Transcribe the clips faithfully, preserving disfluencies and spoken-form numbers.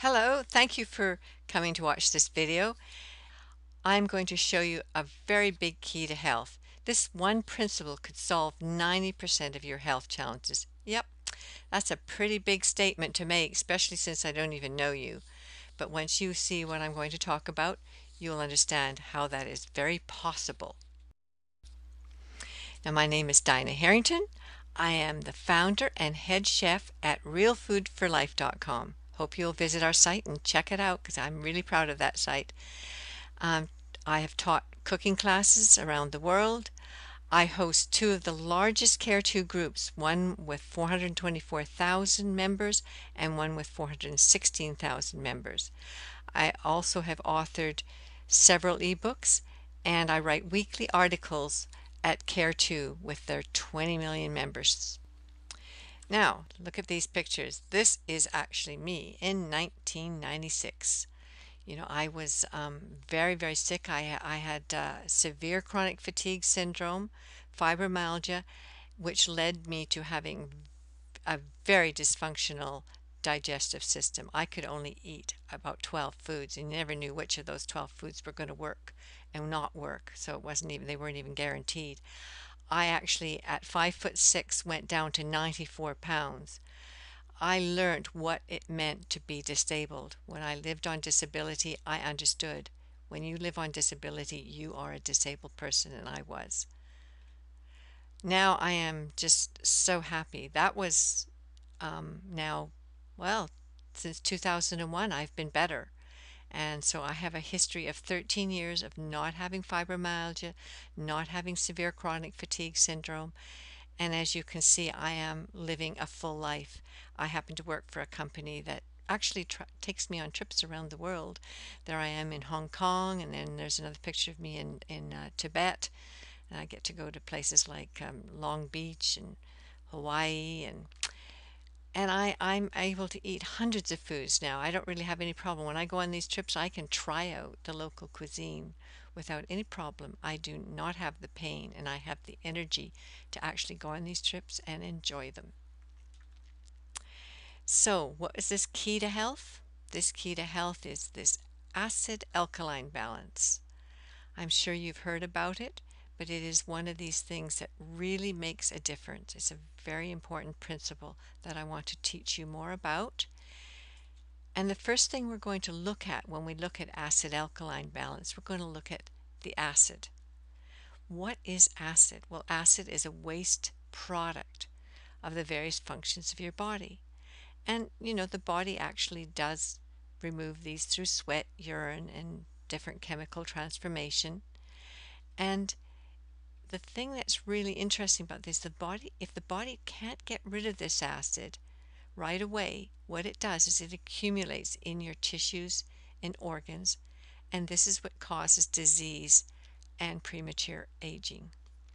Hello, thank you for coming to watch this video. I'm going to show you a very big key to health. This one principle could solve ninety percent of your health challenges. Yep, that's a pretty big statement to make, especially since I don't even know you. But once you see what I'm going to talk about, you'll understand how that is very possible. Now, my name is Dinah Herrington. I am the founder and head chef at real food for life dot com. Hope you'll visit our site and check it out because I'm really proud of that site. Um, I have taught cooking classes around the world. I host two of the largest Care two groups, one with four hundred twenty-four thousand members and one with four hundred sixteen thousand members. I also have authored several ebooks, and I write weekly articles at Care two with their twenty million members. Now, look at these pictures. This is actually me in nineteen ninety-six. You know, I was um, very, very sick. I, I had uh, severe chronic fatigue syndrome, fibromyalgia, which led me to having a very dysfunctional digestive system. I could only eat about twelve foods and never knew which of those twelve foods were going to work and not work. So it wasn't even, they weren't even guaranteed. I actually, at five foot six, went down to ninety-four pounds. I learned what it meant to be disabled. When I lived on disability, I understood. When you live on disability, you are a disabled person, and I was. Now I am just so happy. That was um, now, well, since two thousand one, I've been better. And so I have a history of thirteen years of not having fibromyalgia, not having severe chronic fatigue syndrome. And as you can see, I am living a full life. I happen to work for a company that actually takes me on trips around the world. There I am in Hong Kong, and then there's another picture of me in, in uh, Tibet. And I get to go to places like um, Long Beach and Hawaii, and and I, I'm able to eat hundreds of foods now. I don't really have any problem. When I go on these trips, I can try out the local cuisine without any problem. I do not have the pain, and I have the energy to actually go on these trips and enjoy them. So, what is this key to health? This key to health is this acid alkaline balance. I'm sure you've heard about it, but it is one of these things that really makes a difference. It's a very important principle that I want to teach you more about. And the first thing we're going to look at when we look at acid alkaline balance, we're going to look at the acid. What is acid? Well, acid is a waste product of the various functions of your body. And, you know, the body actually does remove these through sweat, urine, and different chemical transformation. And the thing that's really interesting about this, the body, if the body can't get rid of this acid right away, what it does is it accumulates in your tissues and organs, and this is what causes disease and premature aging.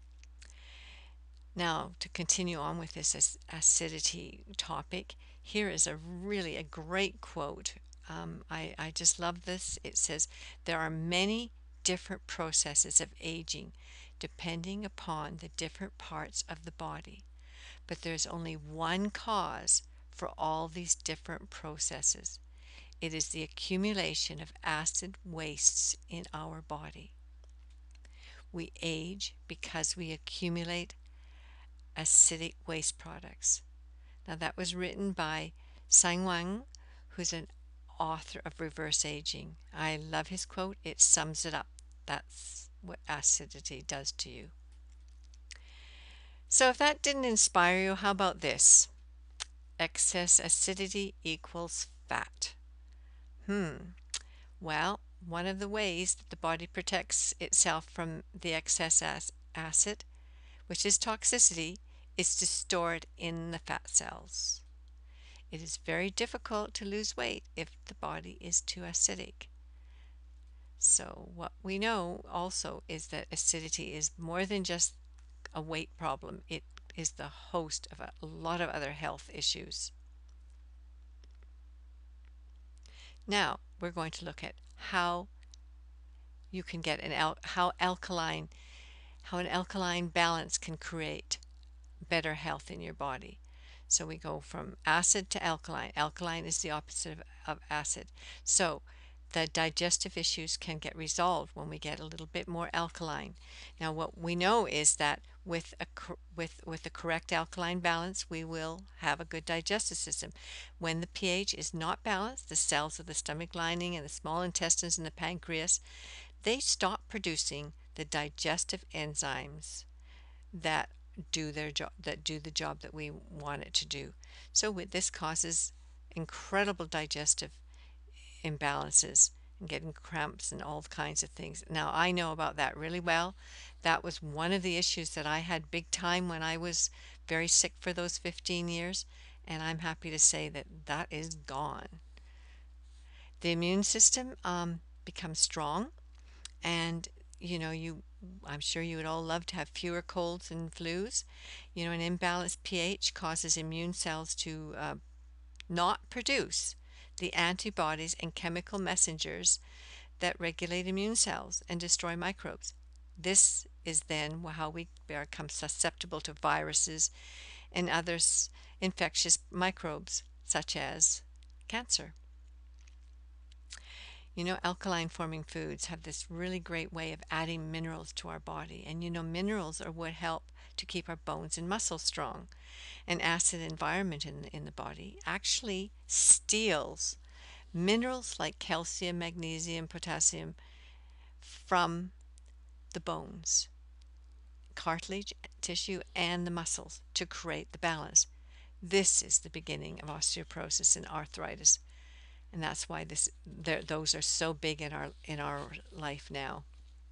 Now, to continue on with this acidity topic, here is a really a great quote. Um, I, I just love this. It says, "There are many different processes of aging depending upon the different parts of the body, but there's only one cause for all these different processes. It is the accumulation of acid wastes in our body. We age because we accumulate acidic waste products." Now, that was written by Sang Wang, who's an author of Reverse Aging. I love his quote. It sums it up. That's what acidity does to you. So if that didn't inspire you, how about this? Excess acidity equals fat. Hmm. Well, one of the ways that the body protects itself from the excess acid, which is toxicity, is to store it in the fat cells. It is very difficult to lose weight if the body is too acidic. So what we know also is that acidity is more than just a weight problem. It is the host of a lot of other health issues. Now we're going to look at how you can get an al how alkaline how an alkaline balance can create better health in your body. So we go from acid to alkaline. Alkaline is the opposite of, of acid. So the digestive issues can get resolved when we get a little bit more alkaline. Now, what we know is that with a with with the correct alkaline balance, we will have a good digestive system. When the pH is not balanced, the cells of the stomach lining and the small intestines and the pancreas, they stop producing the digestive enzymes that do their job that do the job that we want it to do. So with this causes incredible digestive imbalances and getting cramps and all kinds of things. Now I know about that really well. That was one of the issues that I had big time when I was very sick for those fifteen years, and I'm happy to say that that is gone. The immune system um, becomes strong, and you know you I'm sure you would all love to have fewer colds and flus. You know, an imbalanced pH causes immune cells to uh, not produce the antibodies and chemical messengers that regulate immune cells and destroy microbes. This is then how we become susceptible to viruses and other infectious microbes such as cancer. You know, alkaline forming foods have this really great way of adding minerals to our body. And you know, minerals are what help to keep our bones and muscles strong. An acid environment in the, in the body actually steals minerals like calcium, magnesium, potassium from the bones, cartilage, tissue, and the muscles to create the balance. This is the beginning of osteoporosis and arthritis. And that's why this those are so big in our in our life now.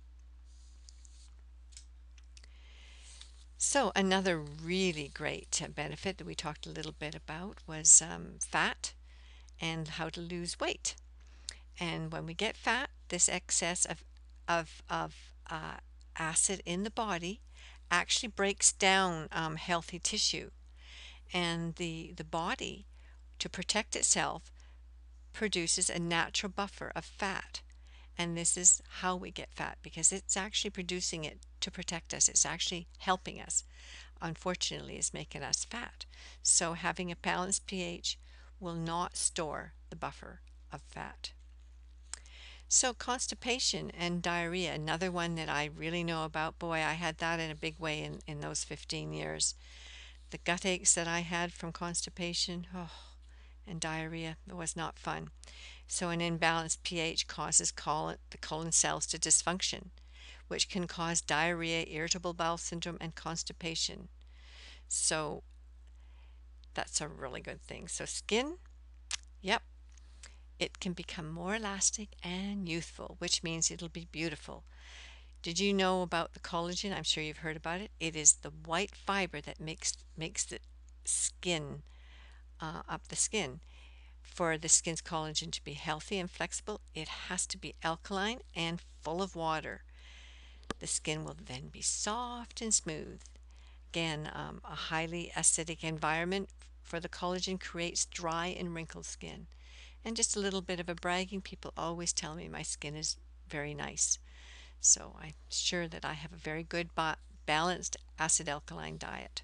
So another really great benefit that we talked a little bit about was um, fat and how to lose weight. And when we get fat, this excess of of of uh, acid in the body actually breaks down um, healthy tissue, and the the body, to protect itself, produces a natural buffer of fat. And this is how we get fat, because it's actually producing it to protect us. It's actually helping us. Unfortunately, it's making us fat. So having a balanced pH will not store the buffer of fat. So constipation and diarrhea, another one that I really know about. Boy, I had that in a big way in, in those fifteen years. The gut aches that I had from constipation, oh, and diarrhea, it was not fun. So an imbalanced pH causes colon, the colon cells to dysfunction, which can cause diarrhea, irritable bowel syndrome, and constipation. So that's a really good thing. So skin, yep, it can become more elastic and youthful, which means it'll be beautiful. Did you know about the collagen? I'm sure you've heard about it. It is the white fiber that makes makes the skin uh, up the skin. For the skin's collagen to be healthy and flexible, it has to be alkaline and full of water. The skin will then be soft and smooth. Again, um, a highly acidic environment for the collagen creates dry and wrinkled skin. And just a little bit of a bragging, people always tell me my skin is very nice. So I'm sure that I have a very good ba balanced acid alkaline diet.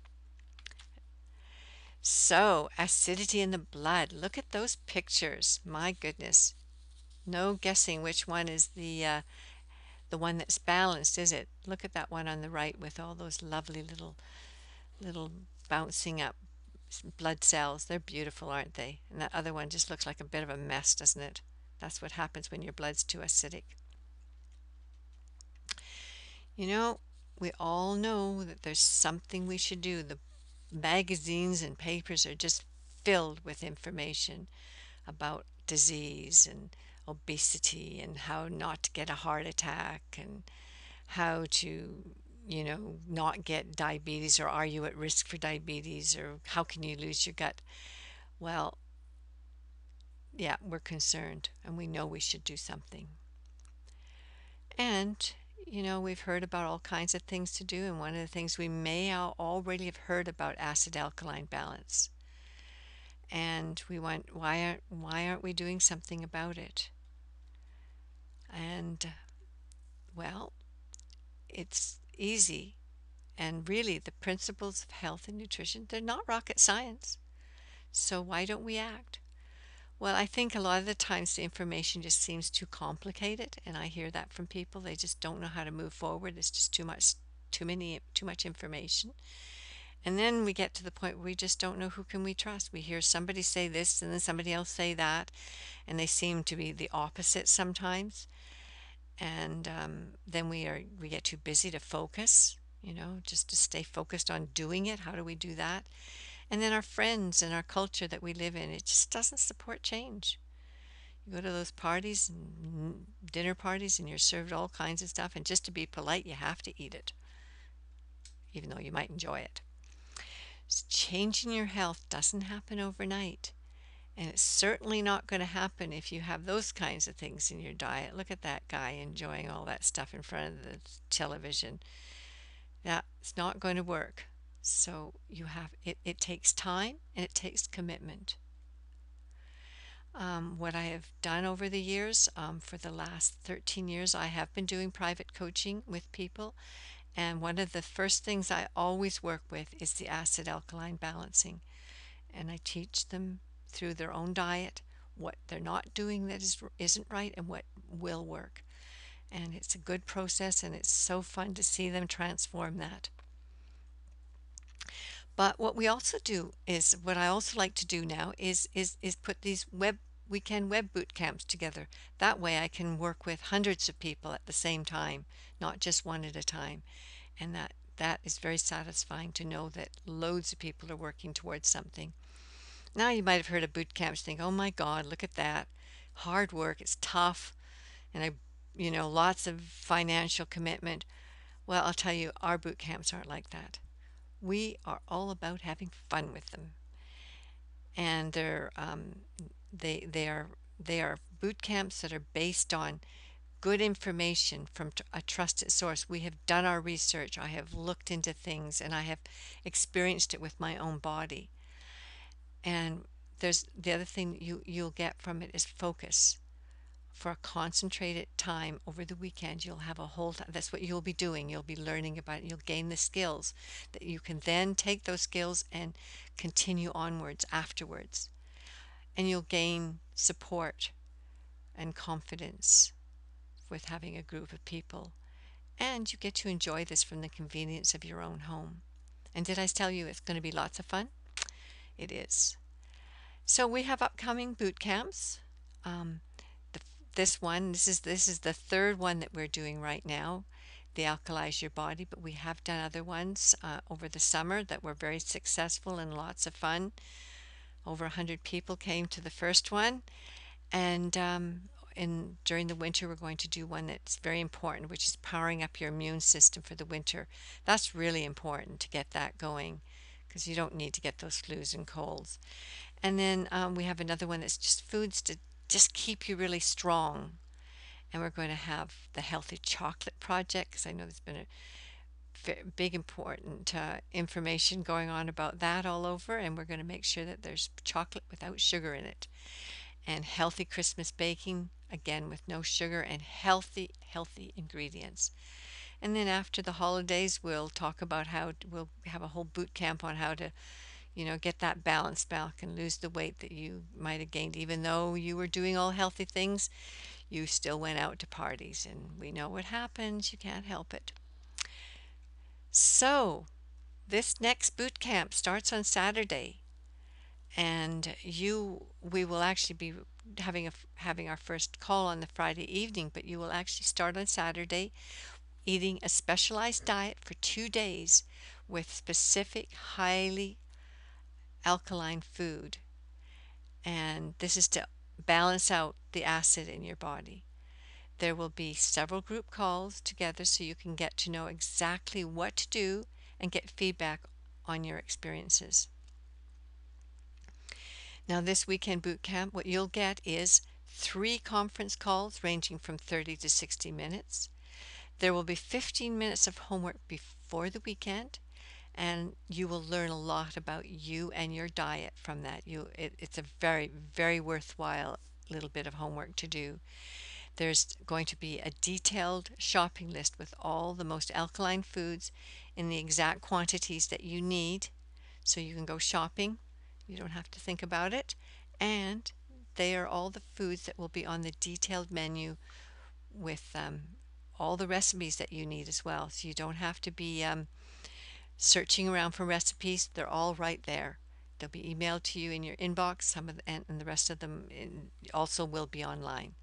So, acidity in the blood. Look at those pictures. My goodness. No guessing which one is the uh, the one that's balanced, is it? Look at that one on the right with all those lovely little little bouncing up blood cells. They're beautiful, aren't they? And that other one just looks like a bit of a mess, doesn't it? That's what happens when your blood's too acidic. You know, we all know that there's something we should do. The magazines and papers are just filled with information about disease and obesity and how not to get a heart attack and how to, you know, not get diabetes, or are you at risk for diabetes, or how can you lose your gut? Well, yeah, we're concerned and we know we should do something. And you know, we've heard about all kinds of things to do, and one of the things we may already have heard about acid alkaline balance. And we want, why aren't why aren't we doing something about it? And well, it's easy. And really, the principles of health and nutrition, they're not rocket science. So why don't we act? Well, I think a lot of the times the information just seems too complicated, and I hear that from people. They just don't know how to move forward. It's just too much, too many, too much information. And then we get to the point where we just don't know who can we trust. We hear somebody say this and then somebody else say that, and they seem to be the opposite sometimes. And um, then we are we get too busy to focus, you know, just to stay focused on doing it. How do we do that? And then our friends and our culture that we live in, it just doesn't support change. You go to those parties and dinner parties and you're served all kinds of stuff, and just to be polite you have to eat it, even though you might enjoy it. So changing your health doesn't happen overnight, and it's certainly not going to happen if you have those kinds of things in your diet. Look at that guy enjoying all that stuff in front of the television. That's not going to work. So you have it, it takes time and it takes commitment. Um, what I have done over the years, um, for the last thirteen years, I have been doing private coaching with people. And one of the first things I always work with is the acid alkaline balancing. And I teach them through their own diet what they're not doing that is, isn't right and what will work. And it's a good process, and it's so fun to see them transform that. But what we also do is, what I also like to do now is is is put these web weekend web boot camps together. That way I can work with hundreds of people at the same time, not just one at a time. And that that is very satisfying to know that loads of people are working towards something. Now you might have heard of boot camps, think, oh my God, look at that. Hard work, it's tough, and I you know, lots of financial commitment. Well, I'll tell you, our boot camps aren't like that. We are all about having fun with them, and they're um, they they are they are boot camps that are based on good information from a trusted source. We have done our research. I have looked into things, and I have experienced it with my own body. And there's the other thing you you'll get from it is focus. For a concentrated time over the weekend, you'll have a whole t- that's what you'll be doing. You'll be learning about it. You'll gain the skills that you can then take those skills and continue onwards afterwards, and you'll gain support and confidence with having a group of people, and you get to enjoy this from the convenience of your own home. And did I tell you it's going to be lots of fun? It is. So we have upcoming boot camps. Um, the, this one, this is this is the third one that we're doing right now, the Alkalize Your Body. But we have done other ones uh, over the summer that were very successful and lots of fun. Over a hundred people came to the first one, and um, in during the winter we're going to do one that's very important, which is powering up your immune system for the winter. That's really important to get that going, because you don't need to get those flus and colds. And then um, we have another one that's just foods to just keep you really strong. And we're going to have the Healthy Chocolate Project, because I know there's been a big important uh, information going on about that all over, and we're going to make sure that there's chocolate without sugar in it. And healthy Christmas baking, again with no sugar, and healthy, healthy ingredients. And then after the holidays, we'll talk about how we'll have a whole boot camp on how to, you know, get that balance back and lose the weight that you might have gained. Even though you were doing all healthy things, you still went out to parties, and we know what happens. You can't help it. So this next boot camp starts on Saturday, and you we will actually be having a having our first call on the Friday evening, but you will actually start on Saturday eating a specialized diet for two days with specific highly alkaline food, and this is to balance out the acid in your body. There will be several group calls together so you can get to know exactly what to do and get feedback on your experiences. Now, this weekend boot camp, what you'll get is three conference calls ranging from thirty to sixty minutes. There will be fifteen minutes of homework before the weekend, and you will learn a lot about you and your diet from that. You, it, it's a very, very worthwhile little bit of homework to do. There's going to be a detailed shopping list with all the most alkaline foods in the exact quantities that you need, so you can go shopping You don't have to think about it. And they are all the foods that will be on the detailed menu with um, all the recipes that you need as well. So you don't have to be um, searching around for recipes. They're all right there. They'll be emailed to you in your inbox. Some of the, and, and the rest of them in, also will be online.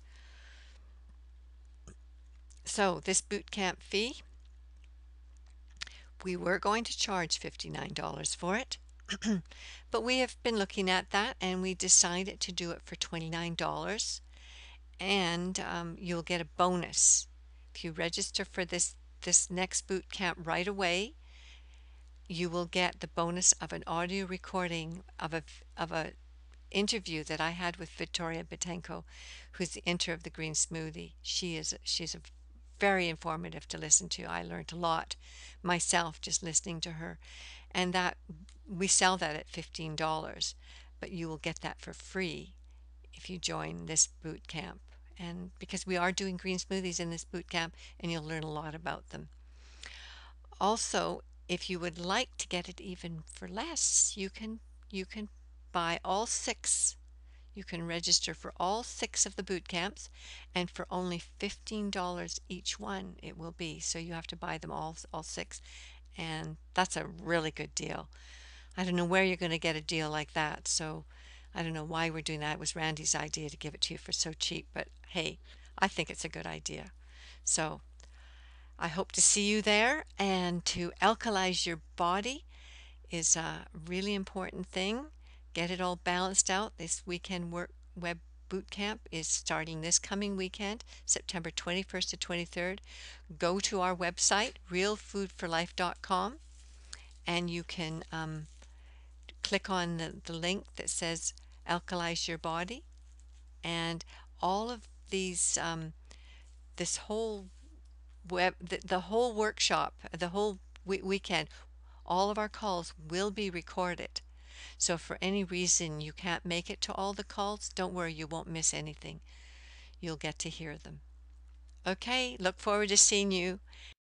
So this boot camp fee, we were going to charge fifty-nine dollars for it, but we have been looking at that and we decided to do it for twenty-nine dollars, and um, you'll get a bonus if you register for this this next boot camp right away. You will get the bonus of an audio recording of a of a interview that I had with Victoria Betanko, who's the inter of the Green Smoothie. She is she's a very informative to listen to. I learned a lot myself just listening to her, and that we sell that at fifteen dollars, but you will get that for free if you join this boot camp. And because we are doing green smoothies in this boot camp, and you'll learn a lot about them. Also, if you would like to get it even for less, you can you can buy all six. You can register for all six of the boot camps, and for only fifteen dollars each one it will be. So you have to buy them all all six, and that's a really good deal. I don't know where you're going to get a deal like that. So I don't know why we're doing that. It was Randy's idea to give it to you for so cheap, but hey, I think it's a good idea. So I hope to see you there, and to alkalize your body is a really important thing. Get it all balanced out. This weekend work web boot camp is starting this coming weekend, September twenty-first to twenty-third. Go to our website, real food for life dot com, and you can um, click on the, the link that says Alkalize Your Body, and all of these, um, this whole web, the, the whole workshop, the whole we- weekend, all of our calls will be recorded. So if for any reason you can't make it to all the calls, don't worry, you won't miss anything. You'll get to hear them. Okay, look forward to seeing you.